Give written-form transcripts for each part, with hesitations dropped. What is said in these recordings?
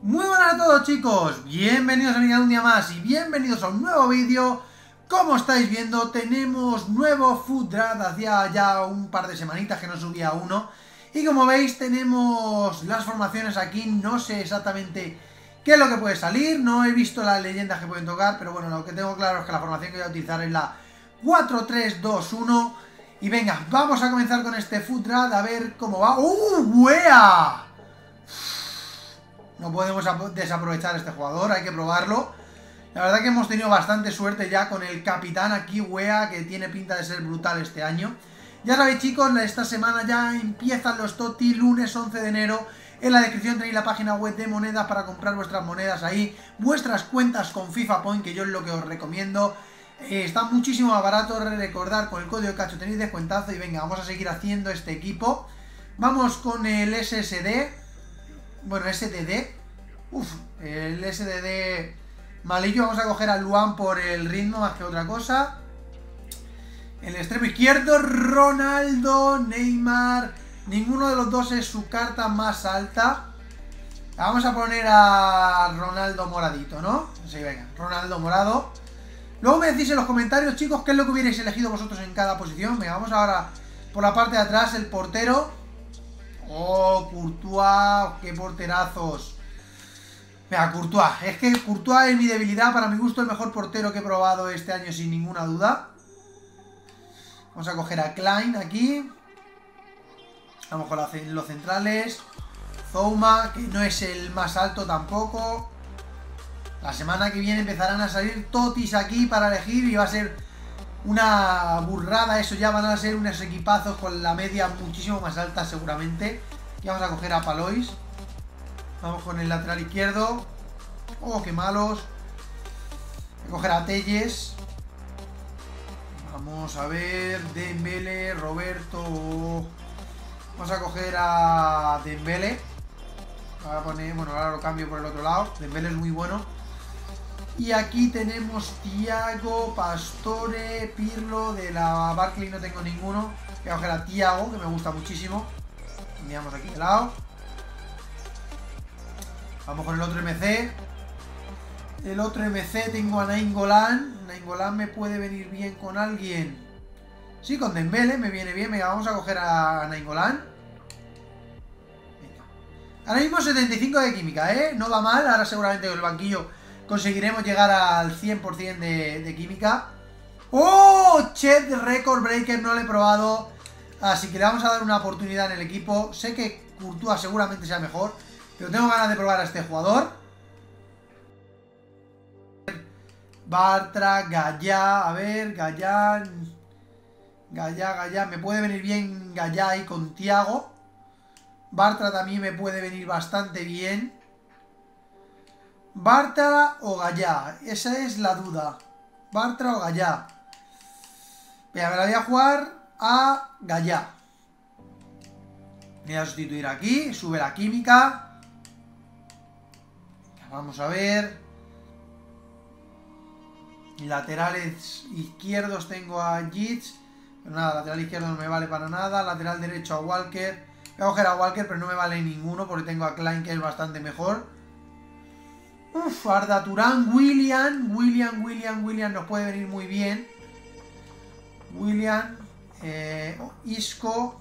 Muy buenas a todos, chicos, bienvenidos a mi canal un día más y bienvenidos a un nuevo vídeo. Como estáis viendo, tenemos nuevo Food Draft. Hacía ya un par de semanitas que no subía uno. Y como veis, tenemos las formaciones aquí. No sé exactamente qué es lo que puede salir, no he visto las leyendas que pueden tocar, pero bueno, lo que tengo claro es que la formación que voy a utilizar es la 4-3-2-1. Y venga, vamos a comenzar con este Food Draft a ver cómo va. ¡Wea! No podemos desaprovechar a este jugador, hay que probarlo. La verdad que hemos tenido bastante suerte ya con el capitán aquí, Wea, que tiene pinta de ser brutal este año. Ya sabéis, chicos, esta semana ya empiezan los TOTI, lunes 11 de enero. En la descripción tenéis la página web de monedas para comprar vuestras monedas ahí. Vuestras cuentas con FIFA Point, que yo es lo que os recomiendo. Está muchísimo más barato, recordar, con el código CACHO tenéis descuentazo. Y venga, vamos a seguir haciendo este equipo. Vamos con el SSD. Bueno, SDD. El SDD malillo. Vamos a coger a Luan por el ritmo más que otra cosa. El extremo izquierdo, Ronaldo, Neymar. Ninguno de los dos es su carta más alta. Vamos a poner a Ronaldo moradito, ¿no? Sí, venga, Ronaldo morado. Luego me decís en los comentarios, chicos, qué es lo que hubierais elegido vosotros en cada posición. Venga, vamos ahora por la parte de atrás, el portero. Oh, Courtois, qué porterazos. Venga, Courtois. Es que Courtois es mi debilidad. Para mi gusto, el mejor portero que he probado este año, sin ninguna duda. Vamos a coger a Klein aquí. Vamos con los centrales. Zouma, que no es el más alto tampoco. La semana que viene empezarán a salir totis aquí para elegir y va a ser una burrada eso. Ya van a ser unos equipazos con la media muchísimo más alta seguramente. Y vamos a coger a Palois. Vamos con el lateral izquierdo. Oh, qué malos. Voy a coger a Telles. Vamos a ver. Dembele, Roberto. Vamos a coger a Dembele. Voy a poner, bueno, ahora lo cambio por el otro lado. Dembele es muy bueno. Y aquí tenemos Thiago, Pastore, Pirlo. De la Barclay no tengo ninguno. Voy a coger a Thiago, que me gusta muchísimo. Miramos aquí de lado. Vamos con el otro MC. El otro MC tengo a Nainggolan. Nainggolan me puede venir bien con alguien. Sí, con Dembele me viene bien. Venga, vamos a coger a Nainggolan. Venga. Ahora mismo 75 de química, ¿eh? No va mal. Ahora seguramente con el banquillo conseguiremos llegar al 100% de química. ¡Oh! Chet Record Breaker no lo he probado. Así que le vamos a dar una oportunidad en el equipo. Sé que Courtois seguramente sea mejor, pero tengo ganas de probar a este jugador. Bartra, Gallá. A ver, Gallá. Gallá. Me puede venir bien Gallá ahí con Thiago. Bartra también me puede venir bastante bien. Bartra o Gallá, esa es la duda. Bartra o Gallá. Venga, me la voy a jugar a Gallá. Voy a sustituir aquí, sube la química. Vamos a ver. Laterales izquierdos tengo a Gitz. Pero nada, lateral izquierdo no me vale para nada. Lateral derecho a Walker. Voy a coger a Walker, pero no me vale ninguno porque tengo a Klein, que es bastante mejor. Arda Turán, William nos puede venir muy bien. William, Isco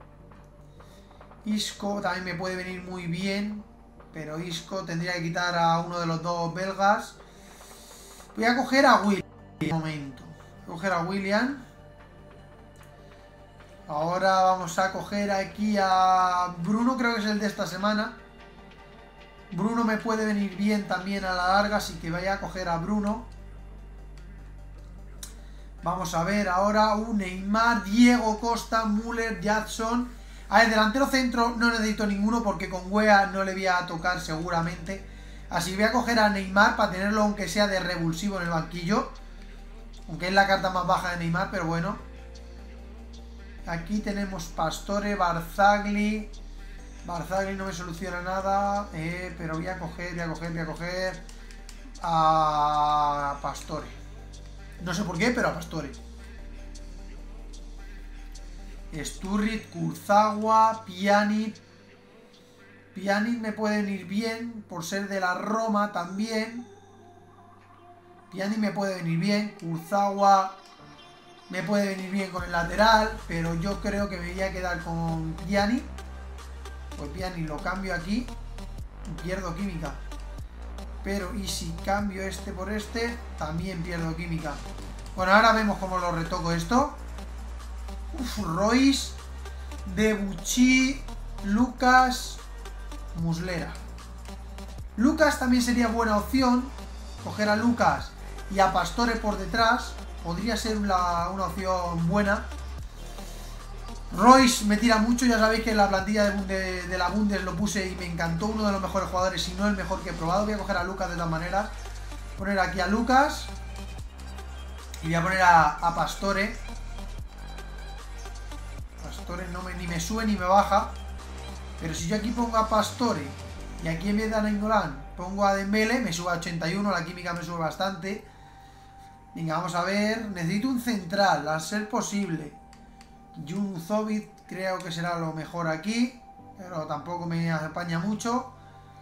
también me puede venir muy bien, pero Isco tendría que quitar a uno de los dos belgas. Voy a coger a William. Un momento. Voy a coger a William. Ahora vamos a coger aquí a Bruno, creo que es el de esta semana. Bruno me puede venir bien también a la larga, así que voy a coger a Bruno. Vamos a ver ahora un Neymar, Diego Costa, Müller, Jackson. A ver, delantero centro no necesito ninguno porque con Wea no le voy a tocar seguramente. Así que voy a coger a Neymar para tenerlo aunque sea de revulsivo en el banquillo. Aunque es la carta más baja de Neymar, pero bueno. Aquí tenemos Pastore, Barzagli. Barzagli no me soluciona nada, pero voy a coger a Pastore. No sé por qué, pero a Pastore. Sturridge, Kurzawa, Pjanic. Pjanic me puede venir bien, por ser de la Roma también. Pjanic me puede venir bien. Kurzawa me puede venir bien con el lateral, pero yo creo que me voy a quedar con Pjanic. Pues Pjanic lo cambio aquí y pierdo química. Pero, ¿y si cambio este por este? También pierdo química. Bueno, ahora vemos cómo lo retoco esto. Uf, Royce, Debuchy, Lucas, Muslera. Lucas también sería buena opción. Coger a Lucas y a Pastore por detrás. Podría ser una opción buena. Royce me tira mucho. Ya sabéis que en la plantilla de la Bundes lo puse y me encantó. Uno de los mejores jugadores, si no el mejor que he probado. Voy a coger a Lucas de todas maneras. Poner aquí a Lucas. Y voy a poner a Pastore. Pastore ni me sube ni me baja. Pero si yo aquí pongo a Pastore y aquí en vez de a Nainggolan pongo a Dembele, me sube a 81, la química me sube bastante. Venga, vamos a ver. Necesito un central, a ser posible. Junzovic creo que será lo mejor aquí, pero tampoco me apaña mucho.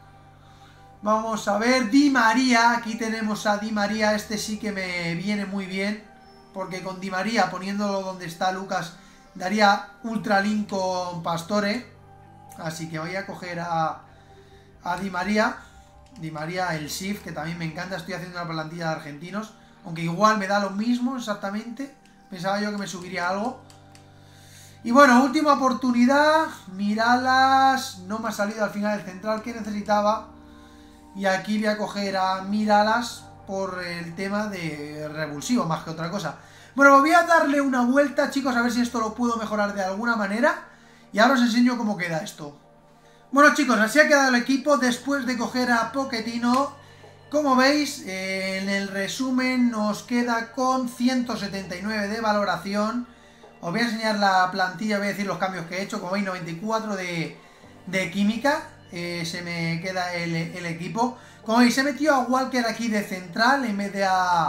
Vamos a ver, Di María. Aquí tenemos a Di María. Este sí que me viene muy bien, porque con Di María, poniéndolo donde está Lucas, daría ultralink con Pastore. Así que voy a coger a Di María. Di María, el SIF, que también me encanta. Estoy haciendo una plantilla de argentinos, aunque igual me da lo mismo exactamente. Pensaba yo que me subiría algo. Y bueno, última oportunidad. Miralas. No me ha salido al final el central que necesitaba. Y aquí voy a coger a Miralas por el tema de revulsivo, más que otra cosa. Bueno, voy a darle una vuelta, chicos, a ver si esto lo puedo mejorar de alguna manera. Y ahora os enseño cómo queda esto. Bueno, chicos, así ha quedado el equipo después de coger a Pochettino. Como veis, en el resumen nos queda con 179 de valoración. Os voy a enseñar la plantilla, voy a decir los cambios que he hecho. Como veis, 94 de química. Se me queda el equipo. Como veis, he metido a Walker aquí de central en vez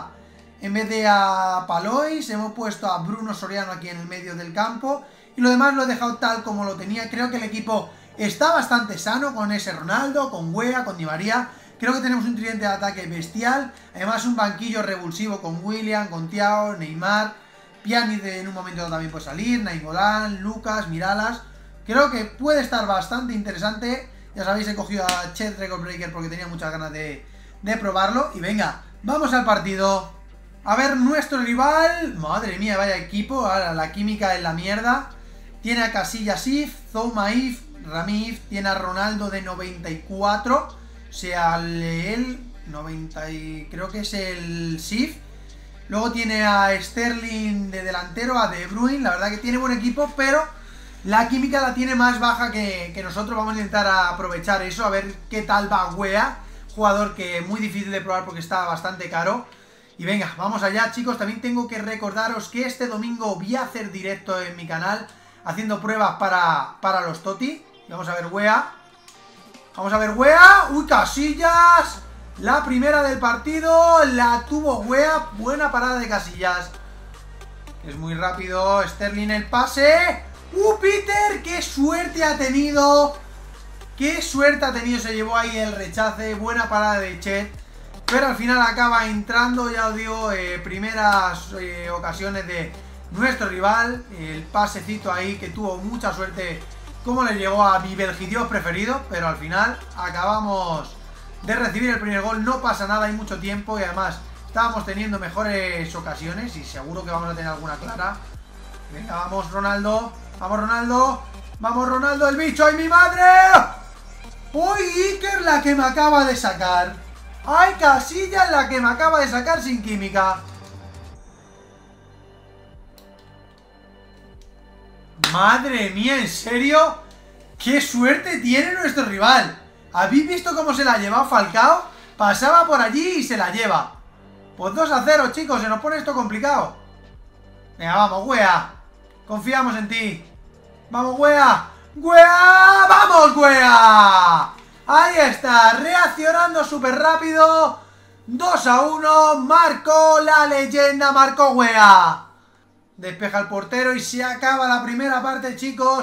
de a Palois. Hemos puesto a Bruno Soriano aquí en el medio del campo. Y lo demás lo he dejado tal como lo tenía. Creo que el equipo está bastante sano con ese Ronaldo, con Weah, con Di María. Creo que tenemos un tridente de ataque bestial. Además un banquillo revulsivo con William, con Thiago, Neymar. Pjanic en un momento también puede salir. Nainggolan, Lucas, Miralas. Creo que puede estar bastante interesante. Ya sabéis, he cogido a Chet Record Breaker porque tenía muchas ganas de probarlo. Y venga, vamos al partido. A ver nuestro rival. Madre mía, vaya equipo. Ahora la química es la mierda. Tiene a Casillas If, Zouma If, Rami If. Tiene a Ronaldo de 94. O sea, el 90 y creo que es el Sif. Luego tiene a Sterling de delantero, a De Bruyne. La verdad que tiene buen equipo, pero la química la tiene más baja que nosotros. Vamos a intentar aprovechar eso, a ver qué tal va Weah. Jugador que es muy difícil de probar porque está bastante caro. Y venga, vamos allá, chicos. También tengo que recordaros que este domingo voy a hacer directo en mi canal haciendo pruebas para los Totti. Y vamos a ver Weah. Vamos a ver Weah. ¡Uy, Casillas! La primera del partido la tuvo Weah. Buena parada de Casillas. Es muy rápido. Sterling el pase. Peter! ¡Qué suerte ha tenido! ¡Qué suerte ha tenido! Se llevó ahí el rechace. Buena parada de Chet. Pero al final acaba entrando, ya os digo, primeras ocasiones de nuestro rival. El pasecito ahí que tuvo mucha suerte, como le llegó a mi belgidios preferido. Pero al final acabamos de recibir el primer gol. No pasa nada, hay mucho tiempo y además estábamos teniendo mejores ocasiones y seguro que vamos a tener alguna clara. Venga, vamos Ronaldo. Vamos Ronaldo. Vamos Ronaldo, el bicho. ¡Ay, mi madre! ¡Uy, Iker la que me acaba de sacar! ¡Ay, Casillas la que me acaba de sacar sin química! ¡Madre mía! ¿En serio? ¡Qué suerte tiene nuestro rival! ¿Habéis visto cómo se la ha llevado Falcao? Pasaba por allí y se la lleva. Pues 2-0, chicos. Se nos pone esto complicado. Venga, vamos, Weah. Confiamos en ti. ¡Vamos, Weah! ¡Weah! ¡Vamos, Weah! Ahí está, reaccionando súper rápido. 2-1, marcó la leyenda, marcó Weah. Despeja el portero y se acaba la primera parte, chicos.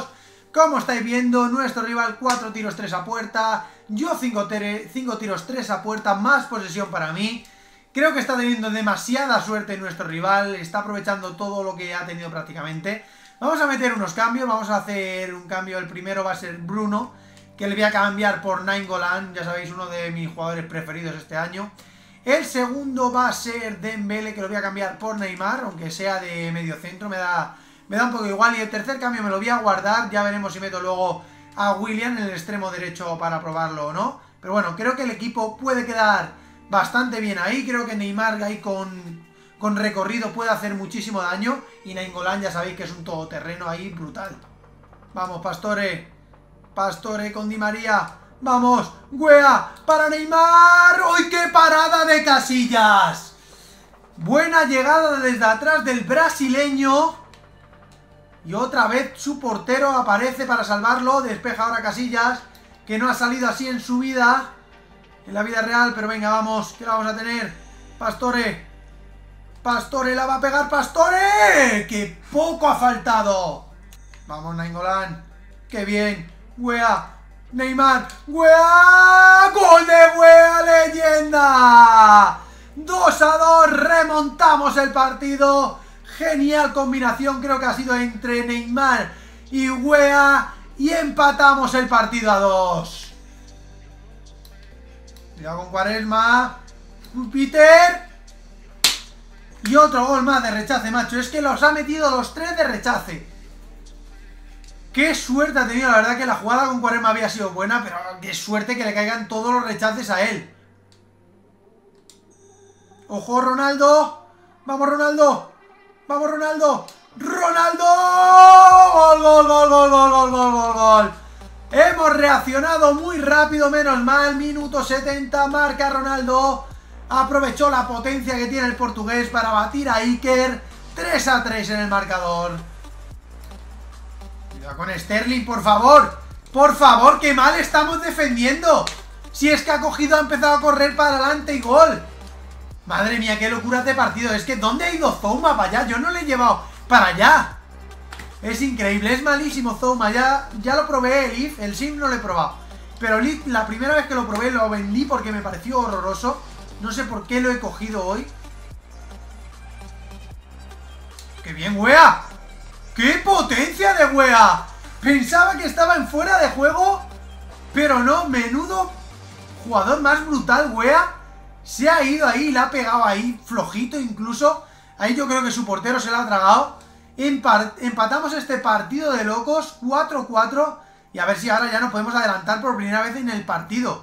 Como estáis viendo, nuestro rival 4 tiros 3 a puerta, yo 5 tiros 3 a puerta, más posesión para mí. Creo que está teniendo demasiada suerte nuestro rival, está aprovechando todo lo que ha tenido prácticamente. Vamos a meter unos cambios, vamos a hacer un cambio. El primero va a ser Bruno, que le voy a cambiar por Nainggolan, ya sabéis, uno de mis jugadores preferidos este año. El segundo va a ser Dembele, que lo voy a cambiar por Neymar, aunque sea de medio centro, me da un poco igual. Y el tercer cambio me lo voy a guardar, ya veremos si meto luego a William en el extremo derecho para probarlo o no. Pero bueno, creo que el equipo puede quedar bastante bien ahí, creo que Neymar ahí con recorrido puede hacer muchísimo daño. Y Nainggolan ya sabéis que es un todoterreno ahí brutal. Vamos, Pastore. Pastore con Di María. Vamos, Weah para Neymar. ¡Uy, qué parada de Casillas! Buena llegada desde atrás del brasileño. Y otra vez su portero aparece para salvarlo. Despeja ahora Casillas, que no ha salido así en su vida, en la vida real. Pero venga, vamos, que la vamos a tener. Pastore. Pastore la va a pegar, Pastore. ¡Qué poco ha faltado! Vamos, Nainggolan. ¡Qué bien! Weah. Neymar. Weah. ¡Gol de Weah, leyenda! 2-2, remontamos el partido. Genial combinación, creo que ha sido entre Neymar y Weah. Y empatamos el partido a 2. Cuidado con Quaresma. Peter. Y otro gol más de rechace, macho. Es que los ha metido los 3 de rechace. Qué suerte ha tenido, la verdad que la jugada con Quaresma había sido buena, pero qué suerte que le caigan todos los rechaces a él. ¡Ojo, Ronaldo! ¡Vamos, Ronaldo! ¡Vamos, Ronaldo! ¡Ronaldo! ¡Gol, gol, gol, gol, gol, gol, gol, gol, gol! Hemos reaccionado muy rápido, menos mal. Minuto 70, marca Ronaldo. Aprovechó la potencia que tiene el portugués para batir a Iker. 3-3 en el marcador. Cuidado con Sterling, por favor. Por favor, qué mal estamos defendiendo. Si es que ha empezado a correr para adelante y gol. Madre mía, qué locura de partido. Es que ¿dónde ha ido Zouma para allá? Yo no le he llevado para allá. Es increíble, es malísimo Zouma. Ya lo probé el Sim no lo he probado. Pero el If, la primera vez que lo probé lo vendí porque me pareció horroroso. No sé por qué lo he cogido hoy. ¡Qué bien, Weah! ¡Qué potencia de Weah! Pensaba que estaba en fuera de juego, pero no, menudo jugador más brutal, Weah. Se ha ido ahí, la ha pegado ahí, flojito incluso. Ahí yo creo que su portero se la ha tragado. Empatamos este partido de locos, 4-4. Y a ver si ahora ya nos podemos adelantar por primera vez en el partido.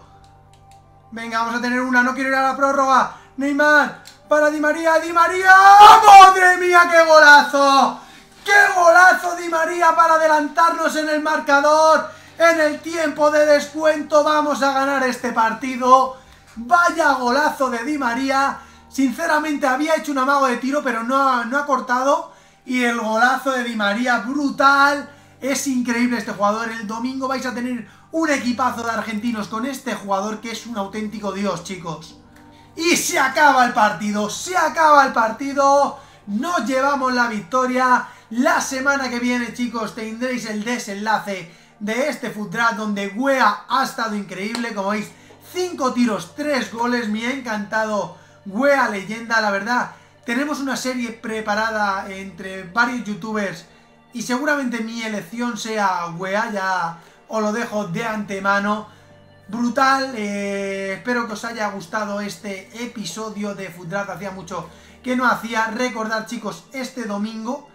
Venga, vamos a tener una, no quiero ir a la prórroga. Neymar, para Di María, Di María. ¡Madre mía, qué golazo! ¡Qué golazo Di María para adelantarnos en el marcador! En el tiempo de descuento vamos a ganar este partido. Vaya golazo de Di María. Sinceramente había hecho un amago de tiro, pero no ha cortado. Y el golazo de Di María, brutal. Es increíble este jugador. El domingo vais a tener un equipazo de argentinos con este jugador que es un auténtico dios, chicos. Y se acaba el partido, se acaba el partido. Nos llevamos la victoria. La semana que viene, chicos, tendréis el desenlace de este FUT Draft, donde Weah ha estado increíble. Como veis, 5 tiros, 3 goles. Me ha encantado Weah, leyenda, la verdad. Tenemos una serie preparada entre varios youtubers y seguramente mi elección sea Weah, ya os lo dejo de antemano. Brutal, espero que os haya gustado este episodio de FUT Draft, hacía mucho que no hacía. Recordad, chicos, este domingo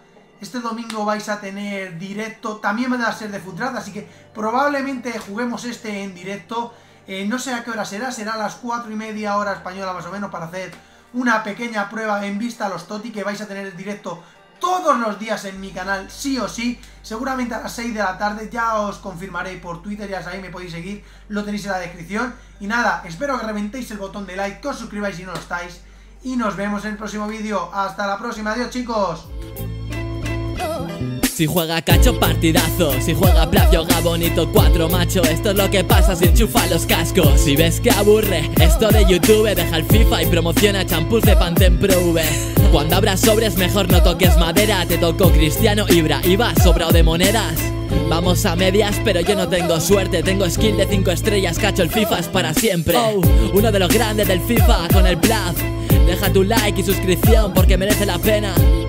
vais a tener directo, también va a ser de FUT Draft, así que probablemente juguemos este en directo. No sé a qué hora será a las 4:30 hora española más o menos, para hacer una pequeña prueba en vista a los Toti, que vais a tener el directo todos los días en mi canal, sí o sí. Seguramente a las 6 de la tarde, ya os confirmaré por Twitter, ya sabéis, me podéis seguir, lo tenéis en la descripción. Y nada, espero que reventéis el botón de like, que os suscribáis si no lo estáis. Y nos vemos en el próximo vídeo. Hasta la próxima, adiós, chicos. Si juega cacho, partidazo. Si juega Placio, bonito, 4 macho. Esto es lo que pasa si enchufa los cascos. Si ves que aburre esto de YouTube, deja el FIFA y promociona champús de Pantene Pro V. Cuando abras sobres, mejor no toques madera. Te tocó Cristiano, Ibra, iba sobrado de monedas. Vamos a medias, pero yo no tengo suerte. Tengo skill de 5 estrellas, cacho, el FIFA es para siempre. Uno de los grandes del FIFA con el Blast. Deja tu like y suscripción porque merece la pena.